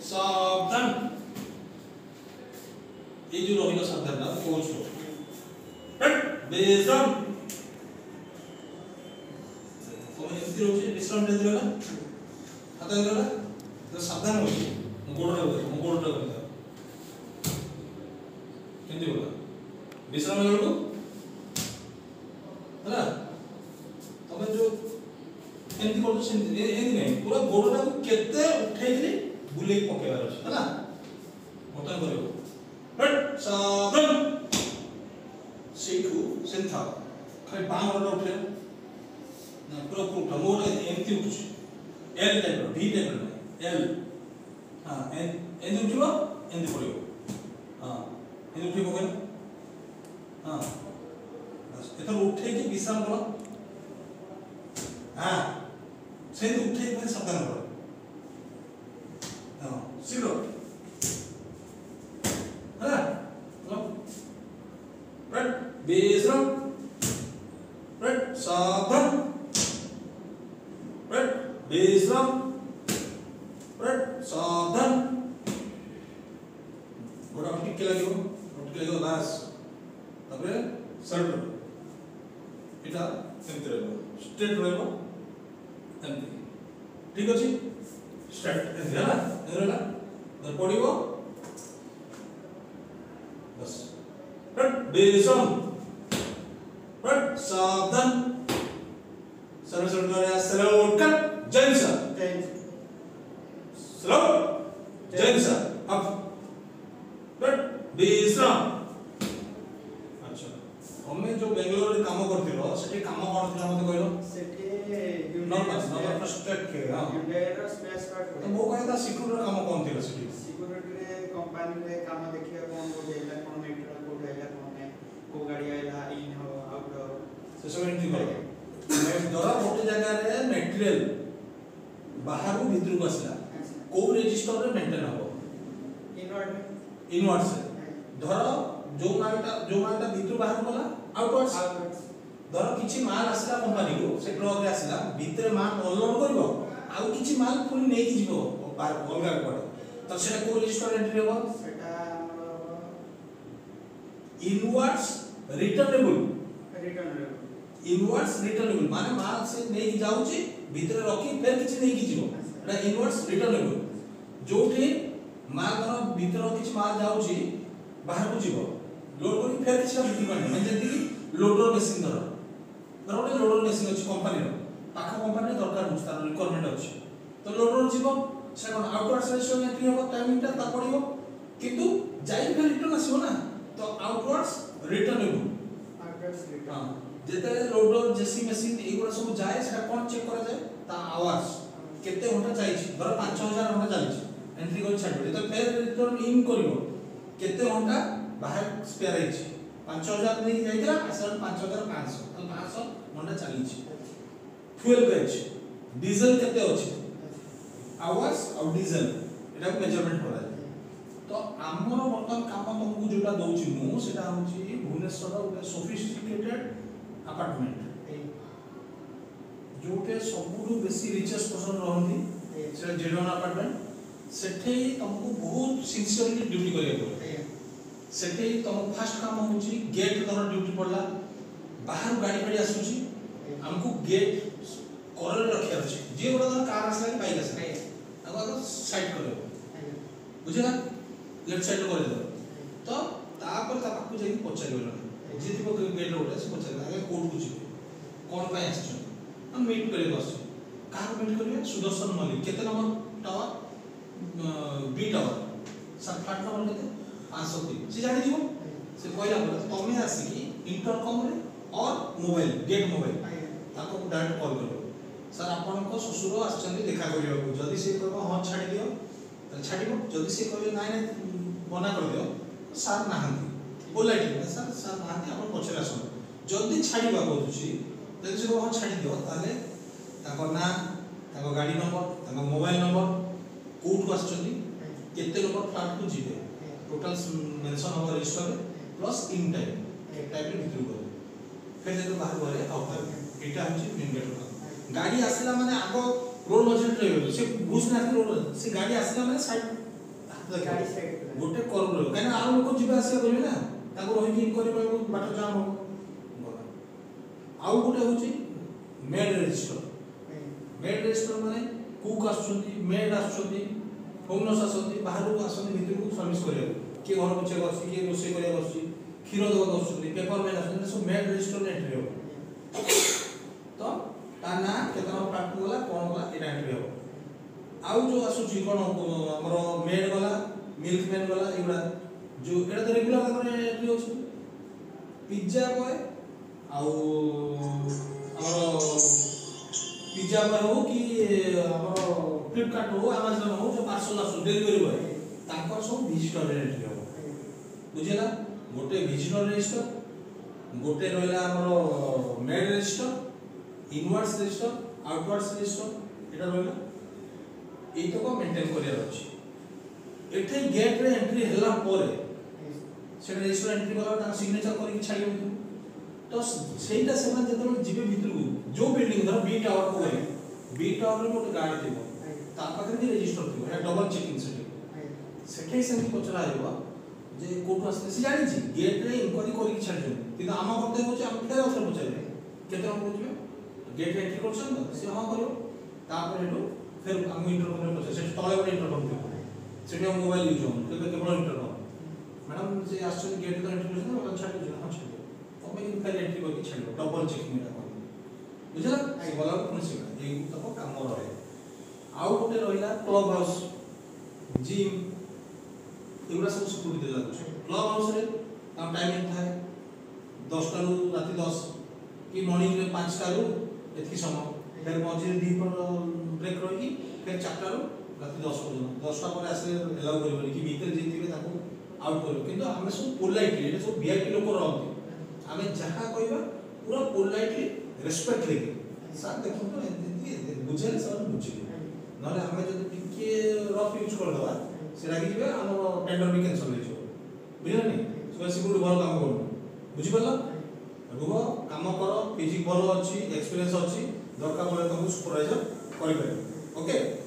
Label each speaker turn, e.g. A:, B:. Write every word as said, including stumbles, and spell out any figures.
A: सावधान ये जो रहिलो सावधान ना कोच रो हट विश्राम तो एमती रोचे विश्राम दे दिलो ना हाथ दिलो ना तो सावधान हो गोड़ रे गोड़ रे केंदी बोला विश्राम ले लो है ना तमे जो एमती कर से एमती नहीं पूरा गोड़टा को केते उठै दिली बुले पकेबार अछि है ना मोटा करियो हट सावधान सेठू सेंथा खाली बाम रो उठे ना पूरा पूरा मोर एमती उठछ एल टाइप रो भी टाइप रो एल हां एन एन उठिबो एन पड़ियो हां एन उठिबो केन हां बस एतर उठे कि विश्राम करो हां सेंध उठे कि सावधान करो हां शीघ्र है ना लो रट विश्राम रट सावधान रट विश्राम रट सावधान गोड़ा ठीक के लागियो ठीक लागियो बस तबरे सर्ट एटा एमती रहबो स्ट्रेट रहबो एमती ठीक अछि स्ट्रेट एमती है ना रहला तर पडिबो बस रट विश्राम रट सावधान सर्व सर्व करे स्लो कट जैन सर स्लो जैन सर अप रट विश्राम अच्छा हमें जो बेंगलोर रे काम करथिलो सेठी काम कोन थिला मते कहलो
B: सेठी
A: नॉर्मल नॉर्मल स्ट्रेट के हां
B: यूनियर स्पेस कार्ड
A: तो मो कहता सिक्योरिटी काम कोन थिला सेठी
B: सिक्योरिटी रे कंपनी रे काम देखिया कोन को देला कोन मेटेरियल को देला कोन ने को गाड़ी आइला इन हो आउट हो
A: से सब एंट्री करो मैं दरा गोटे जगह रे मटेरियल बाहर को भीतर को आसला को रजिस्टर रे मेंटेन हो
B: इनवर्ड
A: इनवर्ड से धर जो मालटा जो मालटा भीतर बाहर गला आउटवर्ड्स धर किछि माल आसला कंपनी को से ट्रक रे आसला भीतर माल अनलोड करबो आउ किछि माल पुनी नै कि जिवो अलगा पड़े तो सेटा को रजिस्टर एंट्री हो
B: सेटा
A: inwards returnable
B: returnable
A: inwards returnable माने माल से नै कि जाउची भीतर रखी फेर किछि नै कि जिवो एटा इनवर्ड्स रिटर्नेबल जोठी माल धर भीतर किछि माल जाउची बाहर को जीवो लोड करी फेर किछि बिक्री करने म्हणजे जति लोडर मशीन धर धर ओटे लोडर मशीन अछि कंपनी रो पाखा कंपनी दरकार मुस्तार रिक्वायरमेंट अछि तो लोडर जीवो से कोन आउटवर्ड सेक्शन एंट्री हो टाइमिंग ता ता पड़िबो किंतु जाई फेर रिटर्न आसीबो ना तो आउटवर्ड्स रिटर्नेबल
B: आउटवर्ड्स रिटर्न
A: हां जेते लोडर जेसी मशीन एगुरा सब जाए सेटा कोन चेक करा जाए ता आवाज केते घंटा जाईछि धर पाँच हज़ार घंटा जाईछि एंट्री कर छाडबे तो फेर रिटर्न इन करिवो केते घंटा बाहर स्पेयर आइछि पाँच हज़ार नै जाइतला असल पाँच हज़ार पाँच सौ तो पाँच सौ घंटा चलीछि फ्यूल गैज डीजल केते अछि आवाज और डीजल एटा को मेजरमेंट करा जाय तो हमर वर्तमान काम तुमको जोटा दउछि मु सेटा होछि भुवनेश्वर रे सोफिस्टिकेटेड अपार्टमेंट जोटे सबुरु बेसी रिचेस्ट पर्सन रहंती से जेडन अपार्टमेंट सेठे तुमको बहुत सिंसियरली ड्यूटी करिया पड़े सेठे तुम फास्ट काम होछि गेट तोर ड्यूटी पड़ला बाहर गाड़ी गाड़ी आसुछि हमको गेट करल रखिया अछि जे बड़ा कार आसला कि बाइक आसला अगर साइड करो बुझला लेफ्ट साइड कर दो तो तापर ता पाकु जाई पचारियो जे थिबो गेट रोड से पचारि आगे कोर्ट को जिवे कोन पाई आछन हम मीट करे बस कार मीट करिया सुदर्शन मलिक केते नंबर टावर बी टावर सब प्लेटफॉर्म केते पाँच सौ तीन से जानि दिबो से कहला बोला तमे आसी कि इंटरकम रे और मोबाइल गेट मोबाइल ताको डायरेक्ट कॉल करो सर आपन को ससुर आछन देखा करियो जदी से कहबो हां छाडी दियो त छाडीबो जदी से कहबो नाइ नाइ बना कर दियो सर नाहंती पोलाइट सर सर नाहंती आपन पछरे आसन जदी छाडीबा कहउछि जदी से हां छाडी दियो ताले ताको ना ताको गाड़ी नंबर ताको मोबाइल नंबर कोड को आछन केते नंबर फ्लैट को जिवे टोटल मेंशन हो register plus in time type रे भितर को फिर जब बाहर गरे आउट एटा होची मेन गेट गाड़ी आसला माने आगो रोड मझे रहबो से बुझ ना रोड से गाड़ी आसला माने साइड
B: गाड़ी साइड
A: गोटे कर्व रहिबो काहे आ लोक जिबा आसिया करिवे ना ताको रहि कि करि पाबो बाट जाम हो आउ गोटे होची मेड रजिस्टर मेड रजिस्टर माने कुक आछुंती मेड आछुंती होमनस आछुंती बाहरु आछुंती भितर को सर्विस करियो के घर पछे करछि के रोसे करिया करछि खीर दवा करछि पेपर मैन आछुंती सब मेड रजिस्टर एंट्री हो तो ता ना केतना पार्ट गला कोन गला एटा एंट्री हो आउ जो आसुची कोन हमरो मेड गला मिल्क मैन गला एगुडा जो एटा तो रेगुलर हमरे एंट्री होछि पिज्जा बॉय आउ हमरो पिज्जा बॉय हो कि हमरो फ्लिपकार्ट हो अमेज़न हो जो पार्सल आसु डिलीवरी बॉय ताकर सब विजिटर एंट्री हो बुझिला गोटे विजिटर रजिस्टर गोटे रहला हमरो maid register inwards register outwards register एटा रहला एतो को मेंटेन करिया अछि एठे गेट रे एंट्री हला परे से रजिस्टर एंट्री वाला ता सिग्नेचर करि छाडियो तो सेटा सेमान जतन जिबे भितर को जो बिल्डिंग धर बी टावर को गई बी टावर रे गोटे गार्ड थिबो ता पाखरे भी रजिस्टर थिबो या डबल चेकिंग सेटे सेठे सेमी पचरा आइबो जे कोठो आसे से जानि छी गेट रे इंक्वायरी करि छाडियो किंतु आमा करते होचे हम फेर अवसर पचाइबे केते हम बुझबे गेट एंट्री करछन तो से हां करियो तापर हेटो फिर हम इंटरकम पचे से तळे बडे इंटरकम थिबो सेठी हम मोबाइल यूज हो केबे केवल इंटरकम मैडम से आश्चर्य गेट तो एंट्री करछन मतलब छाडी जो हां छाडी तमे इन फेर एंट्री करि छाडियो डबल चेकिंग एटा कर बुझला से बोला कोन से ए तको काम रहे आउ गोटे रहिला क्लब हाउस जिम एगुडा सब सिक्योरिटी देला क्लब हाउस रे ता टाइमिंग थाए दस टा रु राति दस कि मॉर्निंग रे पाँच टा रु एथि समय फिर मझे दी पर ब्रेक रही फिर चार टा रु राति दस पर्यंत दस टा पर आसे एलाउ करबनी कि भीतर जेतिबे ताको आउट करबो किंतु हमें सब पोलाइटली एटा सब वीआईपी लोक रहନ୍ତି हमें जहा कहबा पूरा पोलाइटली रेस्पेक्ट लेके सर देखो तो एति बुझेले सब बुझिबे नले हमें जदि टिके रफ यूज कर दवा से लागी जिबे हम टेंडर भी कैंसिल हो जिवो बुझले नि सो सिक्योरिटी भल काम करू बुझि पल्ला रुह काम कर फिजिक भल अछि एक्सपीरियंस अछि दरकार पड़े तुमको सुपरवाइजर करि पारे ओके।